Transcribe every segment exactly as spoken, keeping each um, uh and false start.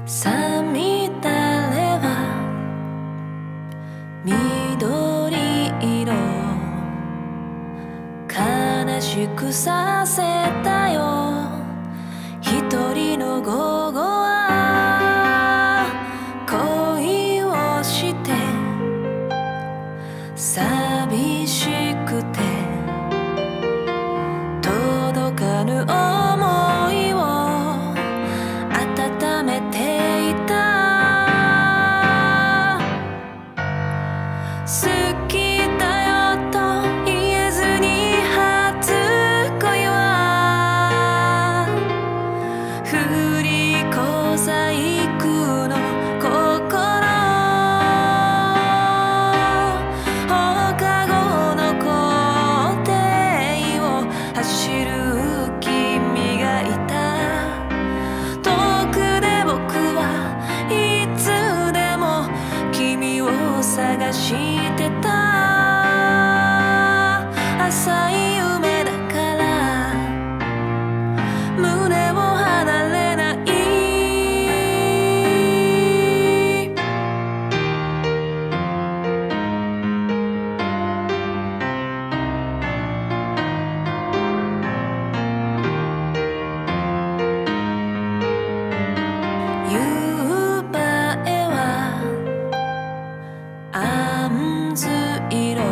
さみだれは緑色悲しくさせたよ。一人の午後は恋をして寂しくて届かぬ想いを温めていた。好きだよと言えずに初恋は振り小細工の心。放課後の校庭を走る君がいた。遠くで僕はいつでも君を探してた。浅い夢だから胸を離れない。夕映えはあんず色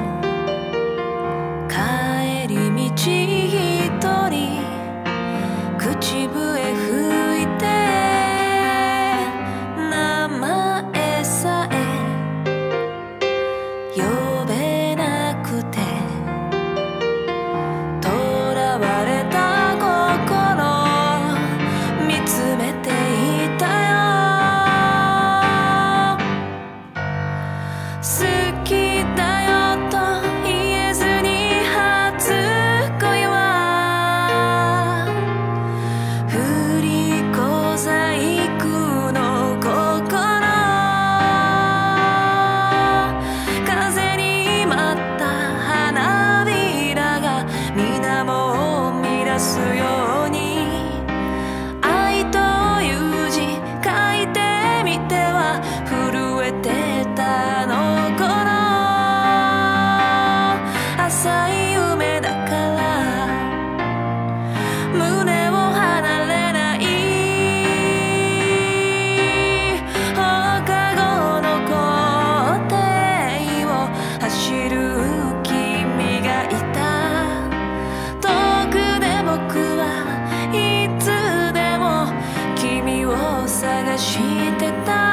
帰り道一人口笛吹いて名前さえ呼べなくて囚われた心見つめていたよ。好きだよと言えずに初恋は振り小細工の心。風に舞った花びらが水面を乱すように愛という字書いてみては震えてたあの頃。浅い夢だから胸を離れない。放課後の校庭を走る君がいた。遠くで僕はいつでも君を探してた。